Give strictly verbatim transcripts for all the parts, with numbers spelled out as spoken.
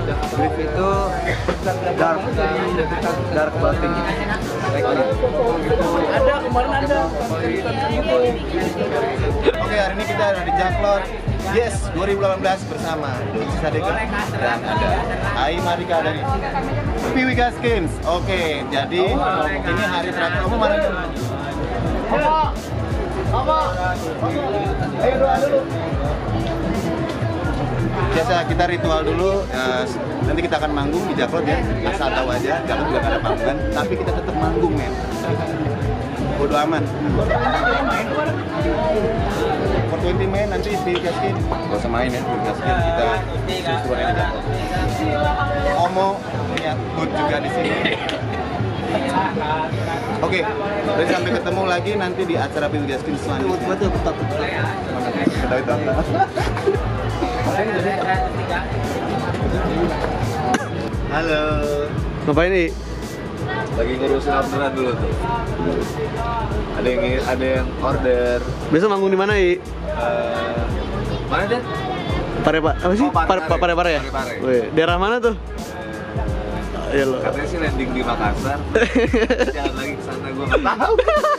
Brief itu dark, dark bathing. Ada kemarin ada. Oke, hari ini kita ada di Jaklot Yes dua ribu delapan belas bersama Doci Sadeka dan ada Ai Marika dari Piwi Gaskins. Oke, jadi ini hari terakhir. Kamu mana? Apa? Apa? Ayo doa dulu. Biasa kita ritual dulu, ya, nanti kita akan manggung di Jaklot ya, asal tahu aja, Jaklot juga gak ada panggungan, tapi kita tetap manggung men. Bodo aman. For twenty main nanti di Gaskin, gak usah main ya, di Gaskin kita susuran aja. Omo punya booth juga di sini. Oke, jadi sampai ketemu lagi nanti di acara Piwi Gaskin selanjutnya. Betul, betul, betul. Kita itu. Halo. Ngapain nih? Lagi ngurusin orderan dulu tuh. Ada yang ada yang order. Besok manggung di mana, I? Uh, mana deh? Pare Pak, apa sih? Oh, Pare Pare Pare Pare ya? Pare-Pare. Wih, daerah mana tuh? Uh, ya lo. Katanya sih landing di Makassar. Jalan lagi ke sana gua nggak tahu.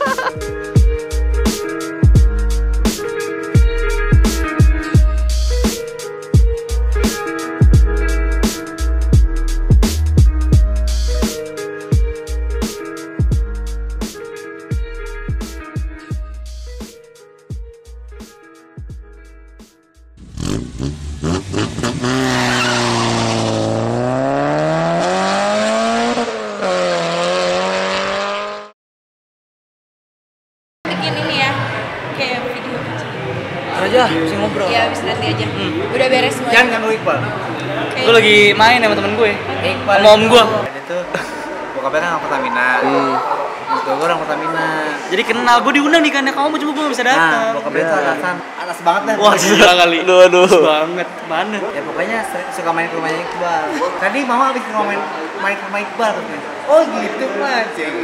Aja, mesti ngobrol. Iya, habis nanti aja. Hmm. Udah beres semua. Jangan ganggu Iqbal. Okay. Gue lagi main sama temen gue. Iqbal. Sama om gue. Itu bokapnya kan orang Pertamina. Hmm. Itu gue orang Pertamina. Jadi kenal, gue diundang nih karena kamu cuma gue gak bisa datang. Nah, bokapnya itu atasan. Atas banget dah. Wah, gila kali. Aduh, aduh. Atas banget. Mana? Ya pokoknya suka main ke rumahnya Iqbal. Tadi mama habis ke rumah main main ke rumah Iqbal katanya. Oh gitu mah, ceng.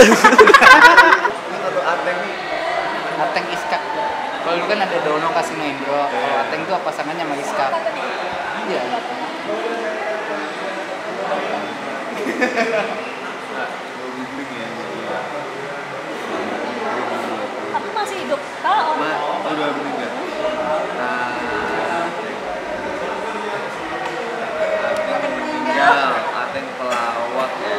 Atau Ateng. Ateng Iska. Kalau dulu kan ada Dono Kasino Indro. Kalau Ateng itu pasangannya sama Iska. Iya. Aku masih hidup. Tahu om? Udah meninggal. Nah, Ateng meninggal. Ateng pelawak ya.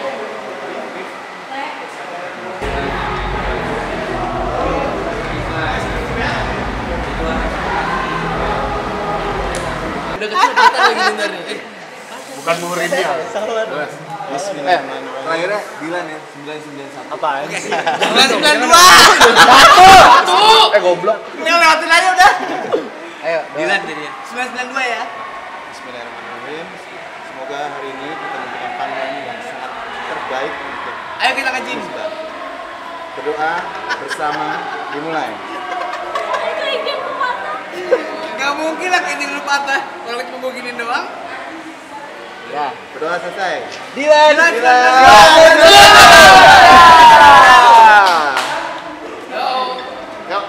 Udah kesempatan lagi bentar nih. Eh, Bukan muridnya. Bismillahirrahmanirrahim. Terakhirnya Dilan ya, sembilan sembilan satu. Apaan sih? sembilan sembilan dua. Satu. Satu. Eh goblok. Ini lewatin aja udah. Ayo, Dilan jadi ya. sembilan sembilan dua ya. Bismillahirrahmanirrahim. Semoga hari ini kita memberikan pandangan yang sangat terbaik untuk Ayo kita kencing. kita. Berdoa bersama dimulai. Gak mungkin lah kayak lu patah. Kalau cuma gue giniin doang. ya. Berdoa selesai. Dilan. Dilan. Yuk.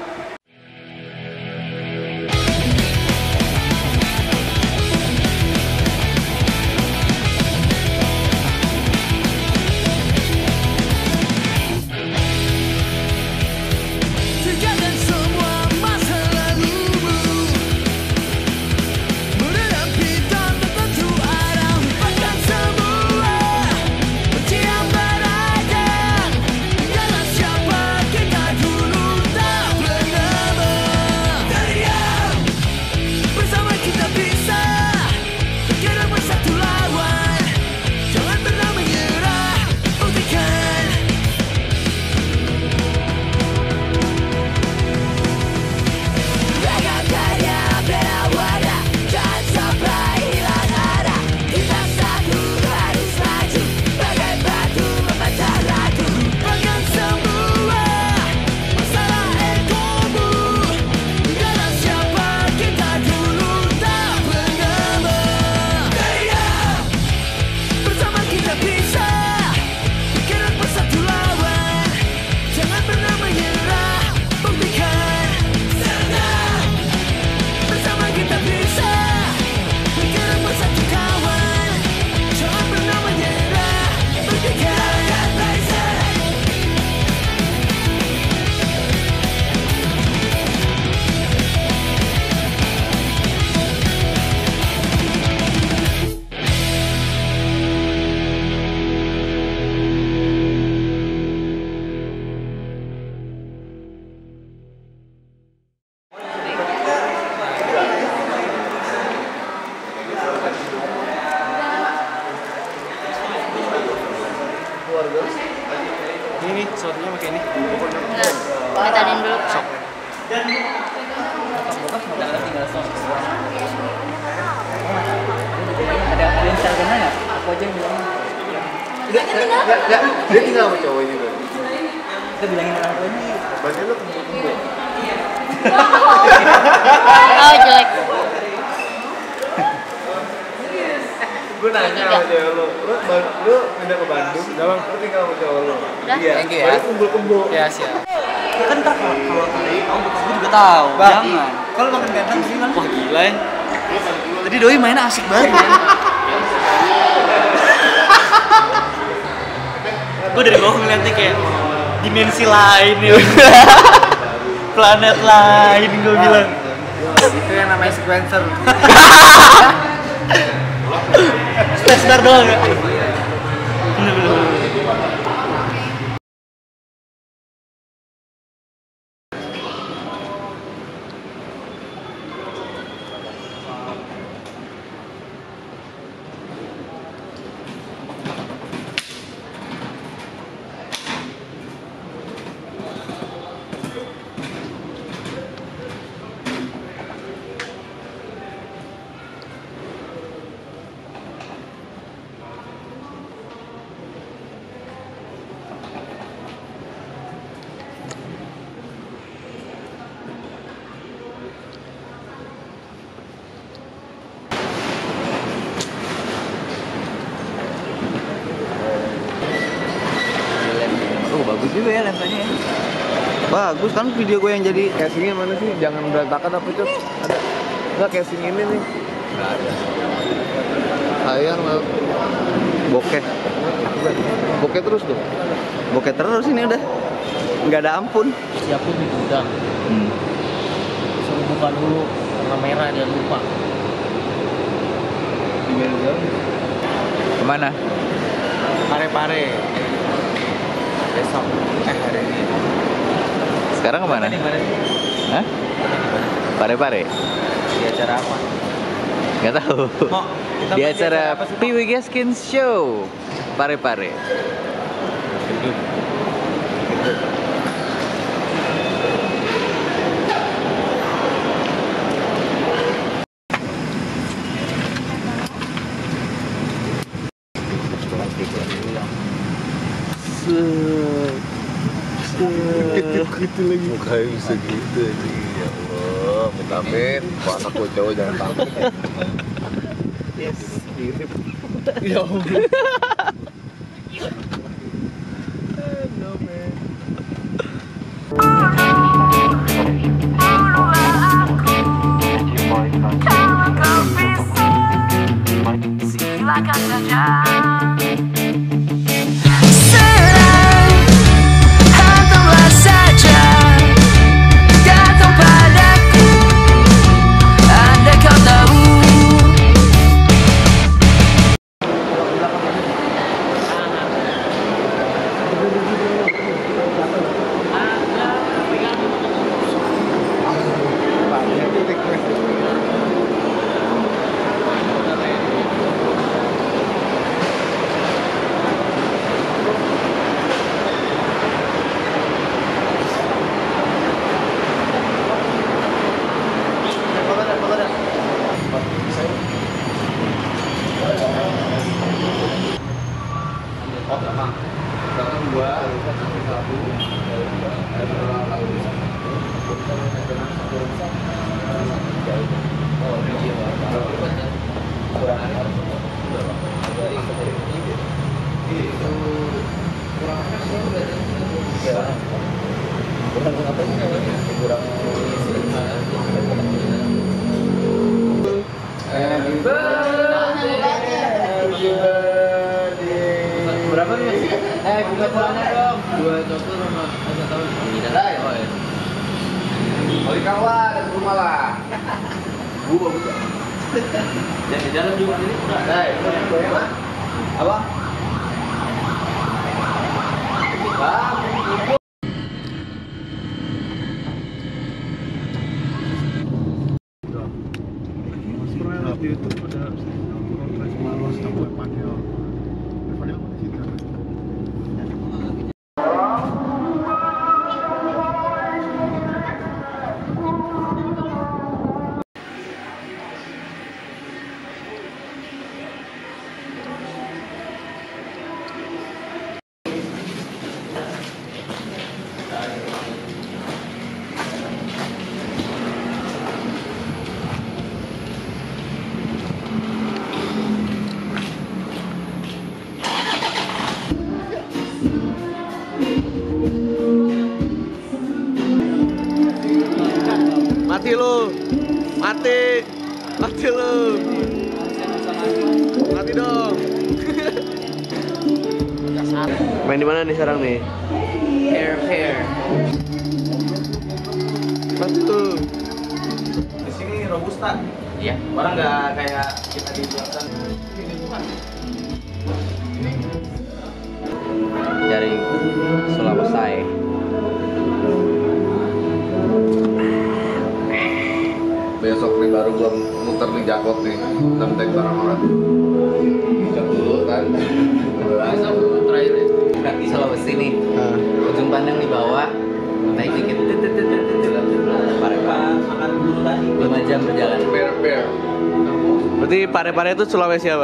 Tinggalkan semua masa lalumu, menerampi tanpa tentu arah, lupakan semua benci yang beragam. Tinggallah siapa kita dulu tak bernama. Teriak bersama kita bisa bergerak bersatu lawan. Jangan pernah menyerah, buktikan. Raga karya bela wadah, jangan sampai hilang arah. Kita satu harus maju, bagai batu membaca lagu. Lupakan semua masalah egomu, tinggallah siapa kita dulu tak bernama. Teriak ini, sesuatunya pakai ini. Enggak. Kelihatanin dulu. Sok. Ada ada Instagramnya nggak? Aku aja yang bilang. Enggak, enggak, enggak. Dia tinggal sama cowoknya juga. Kita bilangin orang tuanya. Berarti lu kumpul-kumpul. Oh, jelek. Gue nanya sama cewek lu, lu, lu pindah ke Bandung, lu tinggal sama cowok lu. Udah? Iya, Thank you ya. baru kumpul-kumpul. Ya siap. Kan ntar kalau kalau tadi kamu putus gue juga tahu. Jangan. Kalau makan ganteng sih kan. Wah gila ya. Tadi doi mainnya asik banget. Gue dari bawah ngeliatnya kayak dimensi lain ya. Planet lain gue bilang. Itu yang namanya sequencer. Space bar doang ya. Bener-bener. Oh bagus juga ya lensanya ya. Bagus kan video gue yang jadi casingnya mana sih? Jangan berantakan apa itu? Ada. Enggak casing ini nih. Enggak ada. Sayang lah. Bokeh. Bokeh terus dong. Bokeh terus ini udah. Enggak ada ampun. Siapin nih udah. Hmm. Suruh buka dulu warna merah dia lupa. Kemana? Pare-pare. Besok. Eh hari ini. Sekarang kemana? Hah? Pare-pare? Di acara apa? Gak tahu. Mau kita Di main acara apa sih, Mo? Piwi Gaskins Show. Pare-pare. Gitu lagi. Mukanya bisa gitu aja. Ya Allah, minta amin. Kalau anak gue cowok jangan takut. Yes, mirip. Ya Allah. No man. Silakan saja. Berapa nih? Eh, buka pulannya dong. Dua coklat sama ada tahu. Dai. Balik kawan, dan rumah lah. Gua buka. Dan di dalam juga ini udah. Dai, apa? Bang. Di YouTube ada progres malas sampai panel. Panel mana sih? Mati lu. Mati dong. Main di mana nih sekarang nih? Hair hair. Mati tuh. Di sini robusta. Iya. Orang nggak kayak kita di belakang. Dari Sulawesi. Besok nih baru gua muter nih Jakot nih, nonton orang-orang. Bijak dulu kan. Besok terakhir ya. Berarti Sulawesi nih. Ujung pandang di bawah. Naik dikit. Pare-pare. lima jam berjalan. Bear-bear. Berarti pare-pare itu Sulawesi apa?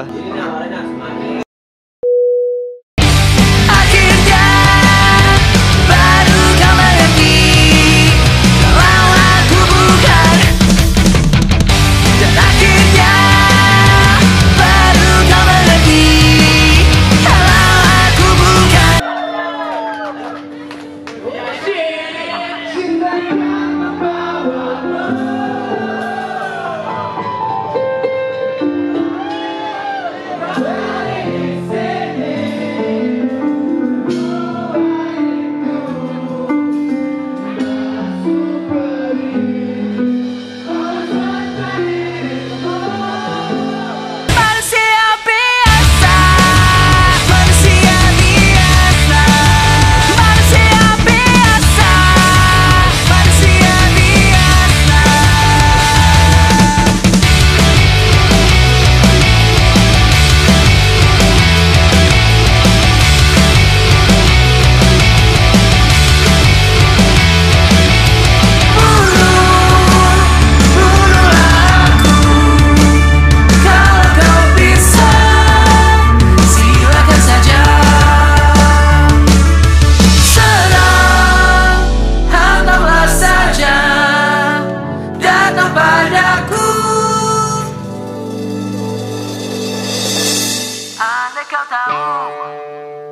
Andai kau tahu